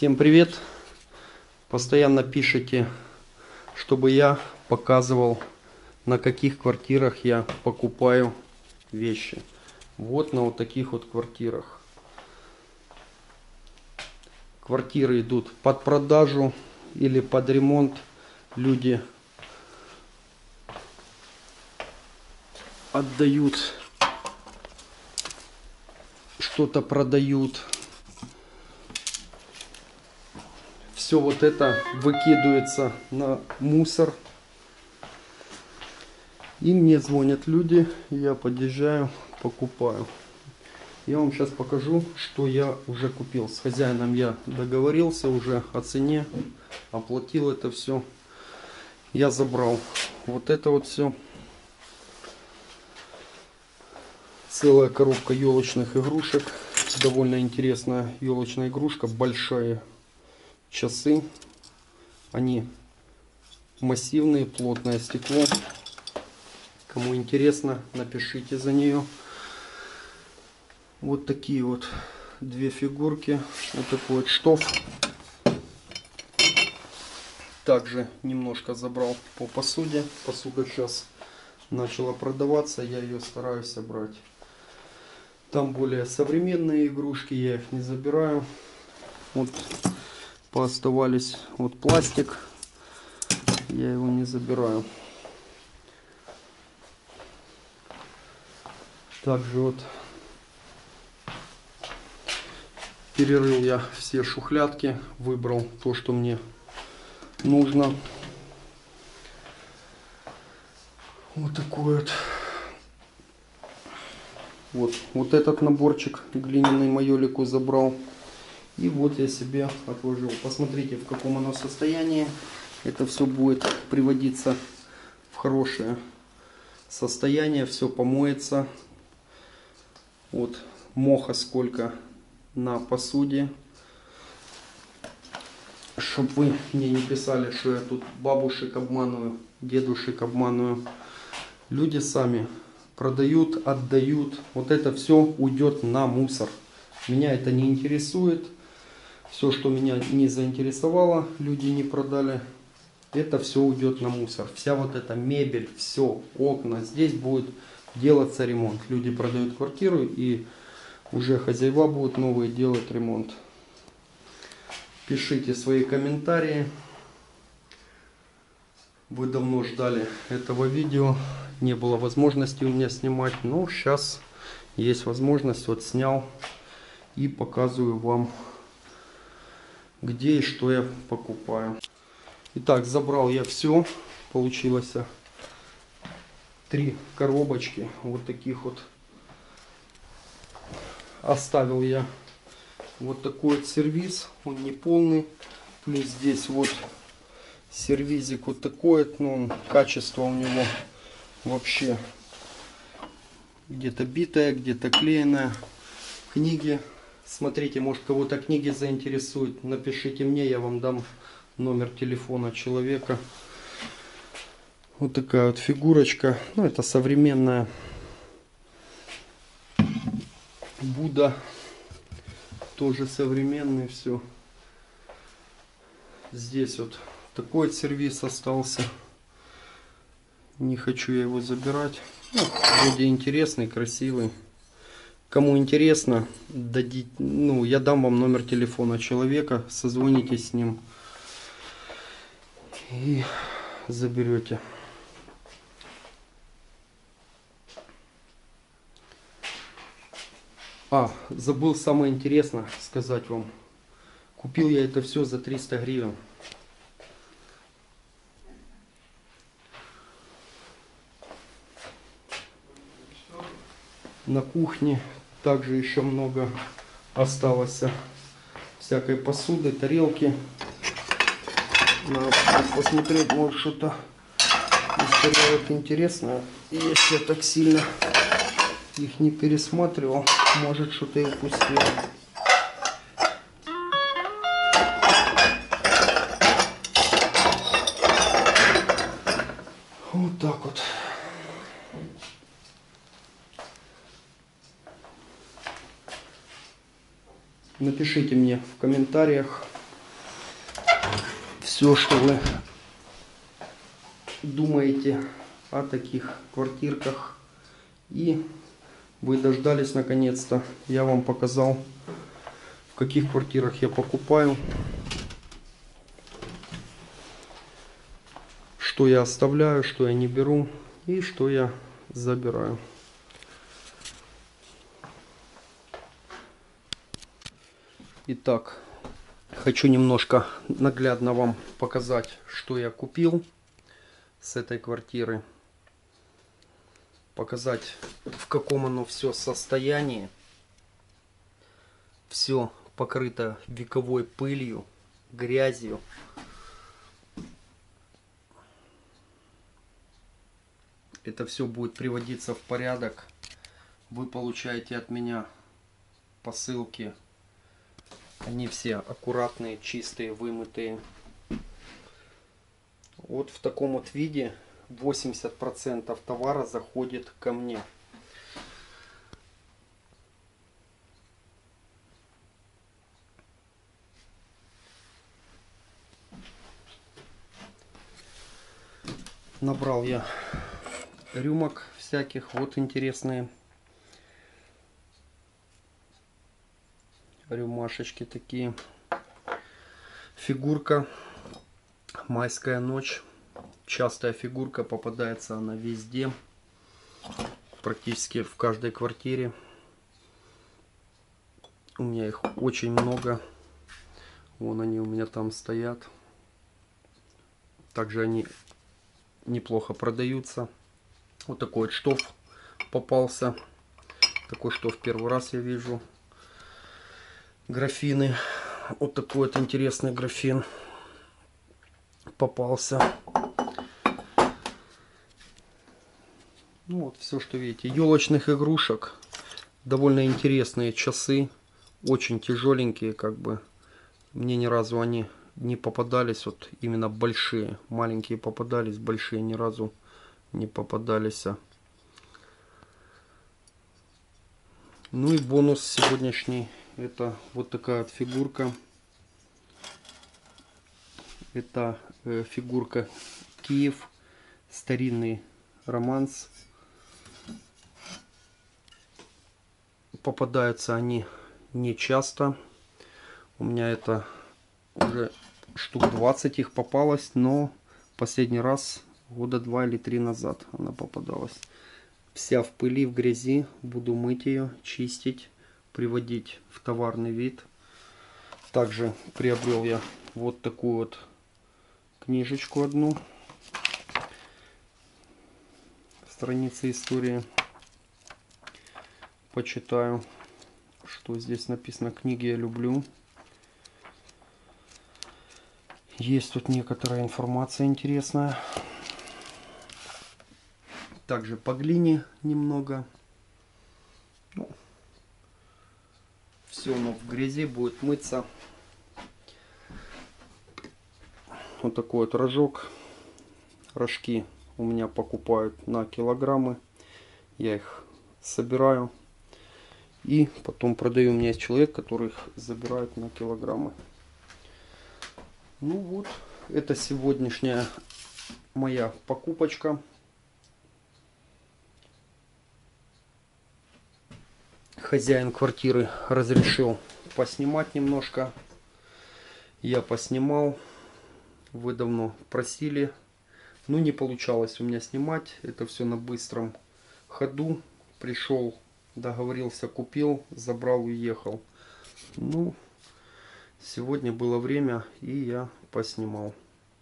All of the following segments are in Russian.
Всем привет! Постоянно пишите, чтобы я показывал, на каких квартирах я покупаю вещи. Вот на вот таких вот квартирах. Квартиры идут под продажу или под ремонт. Люди отдают, что-то продают. Все вот это выкидывается на мусор. И мне звонят люди, я подъезжаю, покупаю. Я вам сейчас покажу, что я уже купил. С хозяином я договорился уже о цене, оплатил это все. Я забрал вот это вот все. Целая коробка елочных игрушек. Довольно интересная елочная игрушка. Большие часы. Они массивные, плотное стекло. Кому интересно, напишите за нее. Вот такие вот две фигурки. Вот такой вот штоф. Также немножко забрал по посуде. Посуда сейчас начала продаваться. Я ее стараюсь собрать. Там более современные игрушки. Я их не забираю. Вот пооставались. Вот пластик. Я его не забираю. Также вот перерыл я все шухлядки, выбрал то, что мне нужно. Вот такой вот. Вот этот наборчик глиняный майолику забрал. И вот я себе отложил. Посмотрите, в каком оно состоянии. Это все будет приводиться в хорошее состояние. Все помоется. Вот моха сколько на посуде. Чтоб вы мне не писали, что я тут бабушек обманываю, дедушек обманываю. Люди сами продают, отдают. Вот это все уйдет на мусор. Меня это не интересует. Все, что меня не заинтересовало, люди не продали, это все уйдет на мусор. Вся вот эта мебель, все, окна. Здесь будет делаться ремонт. Люди продают квартиру, и уже хозяева будут новые делать ремонт. Пишите свои комментарии. Вы давно ждали этого видео. Не было возможности у меня снимать. Но сейчас есть возможность. Вот снял и показываю вам, где и что я покупаю. Итак, забрал я все. Получилось 3 коробочки. Вот таких вот. Оставил я вот такой вот сервиз. Он не полный. Плюс здесь вот сервизик вот такой. Но качество у него вообще где-то битое, где-то клееное. Книги. Смотрите, может, кого-то книги заинтересуют. Напишите мне, я вам дам номер телефона человека. Вот такая вот фигурочка. Ну, это современная Будда. Тоже современный все. Здесь вот такой вот сервис остался. Не хочу я его забирать. Ну, вроде интересный, красивый. Кому интересно, я дам вам номер телефона человека, созвонитесь с ним и заберете. Забыл самое интересное сказать вам. Купил я это все за 300 гривен. На кухне также еще много осталось всякой посуды, тарелки. Надо посмотреть, может, что-то история интересное. И если я так сильно их не пересматривал, может, что-то и упустил. Вот так вот. Напишите мне в комментариях, все, что вы думаете о таких квартирках. И вы дождались наконец-то. Я вам показал, в каких квартирах я покупаю, что я оставляю, что я не беру и что я забираю. Итак, хочу немножко наглядно вам показать, что я купил с этой квартиры. Показать, в каком оно все состоянии. Все покрыто вековой пылью, грязью. Это все будет приводиться в порядок. Вы получаете от меня посылки. Они все аккуратные, чистые, вымытые. Вот в таком вот виде 80% товара заходит ко мне. Набрал я рюмок всяких, вот интересные рюмашечки такие. Фигурка «Майская ночь». Частая фигурка, попадается она везде, практически в каждой квартире. У меня их очень много. Вон они у меня там стоят. Также они неплохо продаются. Вот такой вот штоф попался. Такой штоф первый раз я вижу. Графины. Вот такой вот интересный графин попался. Ну вот все, что видите. Елочных игрушек. Довольно интересные часы. Очень тяжеленькие, как бы. Мне ни разу они не попадались. Вот именно большие. Маленькие попадались, большие ни разу не попадались. Ну и бонус сегодняшний. Это вот такая вот фигурка. Это фигурка Киев. Старинный романс. Попадаются они не часто. У меня это уже штук 20 их попалось, но последний раз года 2 или 3 назад она попадалась. Вся в пыли, в грязи. Буду мыть ее, чистить, приводить в товарный вид. Также приобрел я вот такую вот книжечку одну. Страницы истории. Почитаю, что здесь написано. Книги я люблю. Есть тут некоторая информация интересная. Также по глине немного. Ну, все оно в грязи, будет мыться. Вот такой вот рожок. Рожки у меня покупают на килограммы. Я их собираю. И потом продаю. У меня есть человек, который их забирает на килограммы. Ну вот, это сегодняшняя моя покупочка. Хозяин квартиры разрешил поснимать немножко. Я поснимал. Вы давно просили. Ну, не получалось у меня снимать. Это все на быстром ходу. Пришел, договорился, купил, забрал, уехал. Ну, сегодня было время, и я поснимал.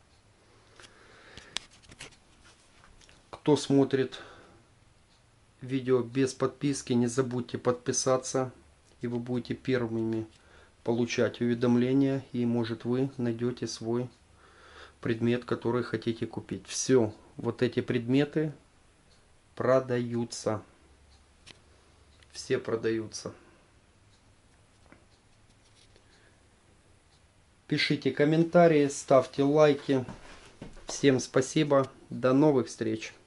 Кто смотрит видео без подписки, не забудьте подписаться, и вы будете первыми получать уведомления, и может вы найдете свой предмет, который хотите купить. Все, вот эти предметы продаются. Все продаются. Пишите комментарии, ставьте лайки. Всем спасибо. До новых встреч.